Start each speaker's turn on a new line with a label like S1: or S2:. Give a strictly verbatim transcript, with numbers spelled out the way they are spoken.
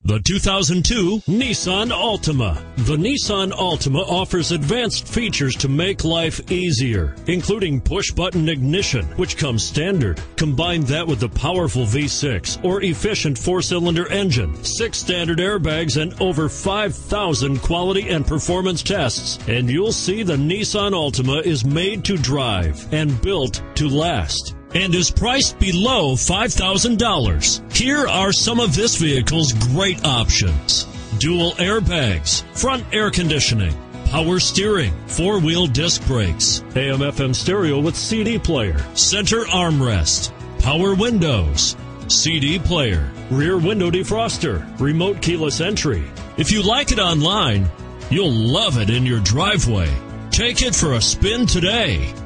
S1: The two thousand two Nissan Altima. The Nissan Altima offers advanced features to make life easier, including push-button ignition, which comes standard. Combine that with the powerful V six or efficient four-cylinder engine, six standard airbags, and over five thousand quality and performance tests, and you'll see the Nissan Altima is made to drive and built to last, and is priced below five thousand dollars. Here are some of this vehicle's great options: dual airbags, front air conditioning, power steering, four-wheel disc brakes, A M F M stereo with C D player, center armrest, power windows, C D player, rear window defroster, remote keyless entry. If you like it online, you'll love it in your driveway. Take it for a spin today.